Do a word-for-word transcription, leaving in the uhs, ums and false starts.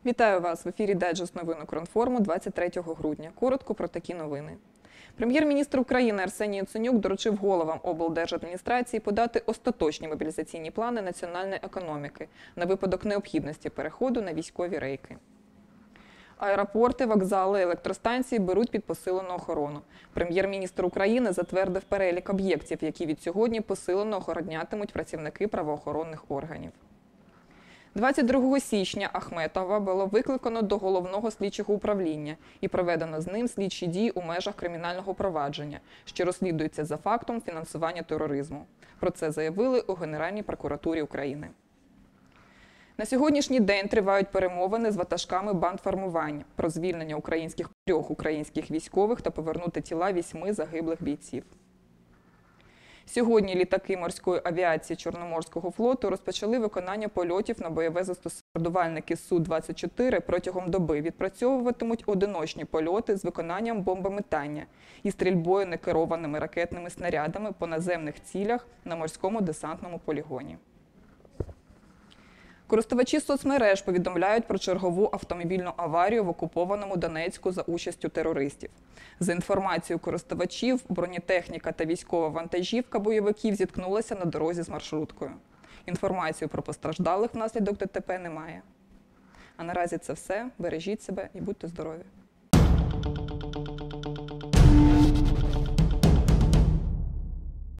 Вітаю вас! В ефірі Дайджест новин Укрінформу двадцять третього грудня. Коротко про такі новини. Прем'єр-міністр України Арсеній Яценюк доручив головам облдержадміністрації подати остаточні мобілізаційні плани національної економіки на випадок необхідності переходу на військові рейки. Аеропорти, вокзали, електростанції беруть під посилену охорону. Прем'єр-міністр України затвердив перелік об'єктів, які від сьогодні посилено охоронятимуть працівники правоохоронних органів. двадцять другого січня Ахметова було викликано до Головного слідчого управління і проведено з ним слідчі дії у межах кримінального провадження, що розслідується за фактом фінансування тероризму. Про це заявили у Генеральній прокуратурі України. На сьогоднішній день тривають перемовини з ватажками бандформувань про звільнення українських трьох українських військових та повернути тіла вісьми загиблих бійців. Сьогодні літаки морської авіації Чорноморського флоту розпочали виконання польотів на бойове застосування. Бомбардувальники Су двадцять чотири протягом доби відпрацьовуватимуть одиночні польоти з виконанням бомбометання і стрільбою некерованими ракетними снарядами по наземних цілях на морському десантному полігоні. Користувачі соцмереж повідомляють про чергову автомобільну аварію в окупованому Донецьку за участю терористів. За інформацією користувачів, бронетехніка та військова вантажівка бойовиків зіткнулися на дорозі з маршруткою. Інформацію про постраждалих внаслідок ДТП немає. А наразі це все. Бережіть себе і будьте здорові!